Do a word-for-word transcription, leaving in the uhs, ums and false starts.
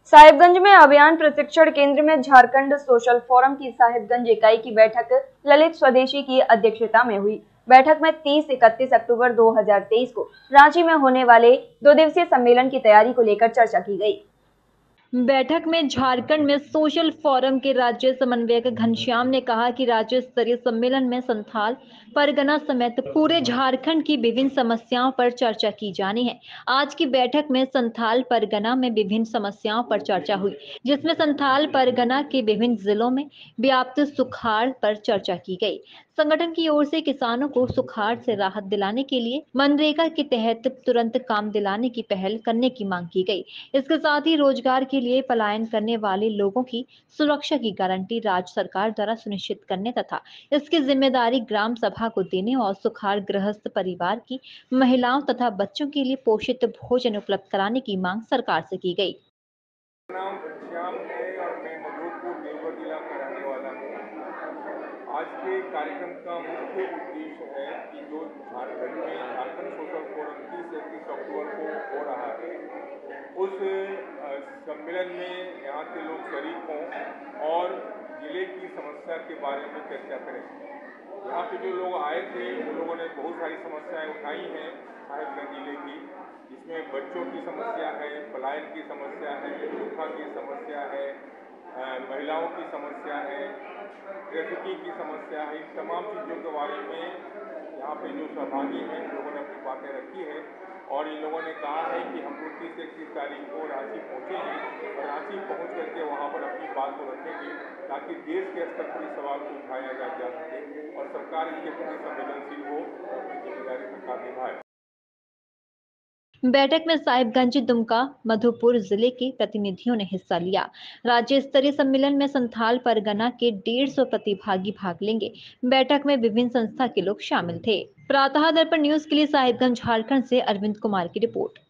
साहिबगंज में अभियान प्रशिक्षण केंद्र में झारखंड सोशल फोरम की साहिबगंज इकाई की बैठक ललित स्वदेशी की अध्यक्षता में हुई। बैठक में तीस इकतीस अक्टूबर दो हज़ार तेईस को रांची में होने वाले दो दिवसीय सम्मेलन की तैयारी को लेकर चर्चा की गई। बैठक में झारखंड में सोशल फोरम के राज्य समन्वयक घनश्याम ने कहा कि राज्य स्तरीय सम्मेलन में संथाल परगना समेत पूरे झारखंड की विभिन्न समस्याओं पर चर्चा की जानी है। आज की बैठक में संथाल परगना में विभिन्न समस्याओं पर चर्चा हुई, जिसमें संथाल परगना के विभिन्न जिलों में व्याप्त सुखाड़ पर चर्चा की गई। संगठन की ओर से किसानों को सुखाड़ से राहत दिलाने के लिए मनरेगा के तहत तुरंत काम दिलाने की पहल करने की मांग की गई। इसके साथ ही रोजगार के लिए पलायन करने वाले लोगों की सुरक्षा की गारंटी राज्य सरकार द्वारा सुनिश्चित करने तथा इसकी जिम्मेदारी ग्राम सभा को देने और सुखाड़ ग्रस्त परिवार की महिलाओं तथा बच्चों के लिए पोषित भोजन उपलब्ध कराने की मांग सरकार से की गई। नाम घनश्याम है और मैं मधुपुर देवघर जिला का रहने वाला हूँ। आज के कार्यक्रम का मुख्य उद्देश्य है कि जो झारखंड में झारखंड सोशल फोरम तीस इकतीस अक्टूबर को हो रहा है, उस सम्मेलन में यहाँ के लोग शरीक हों और जिले की समस्या के बारे में चर्चा करें। यहाँ पे जो लोग आए थे उन लोगों ने बहुत सारी समस्याएं उठाई हैं साहिबगंज जिले की, जिसमें बच्चों की समस्या है, पलायन की समस्या है, सूखा की समस्या है, महिलाओं की समस्या है, ट्रैफिकिंग की समस्या है। इन तमाम चीज़ों के बारे में यहाँ पे जो सहभागी हैं उन लोगों ने अपनी बातें रखी है और इन लोगों ने कहा है कि हम लोग तीस इकतीस तारीख को रांची पहुँचेंगे और रांची पहुँच करके वहाँ पर अपनी बात को रखेंगे ताकि देश के स्तर पर इस सवाल को उठाया जा जा सके और सरकार इसके प्रति संवेदनशील हो और अपनी जिम्मेदारी सरकार निभाए। बैठक में साहिबगंज, दुमका, मधुपुर जिले के प्रतिनिधियों ने हिस्सा लिया। राज्य स्तरीय सम्मेलन में संथाल परगना के डेढ़ सौ प्रतिभागी भाग लेंगे। बैठक में विभिन्न संस्था के लोग शामिल थे। प्रातः दर्पण न्यूज के लिए साहिबगंज, झारखंड से अरविंद कुमार की रिपोर्ट।